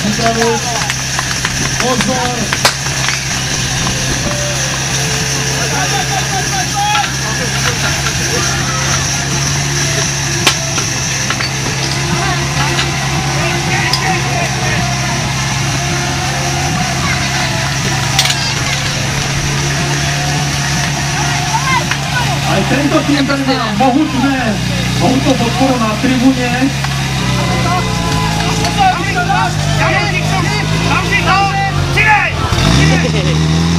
připravit. Pozor! Ale tento tým tady má mohutnou podporu na tribuně. Tam si to! Přidej!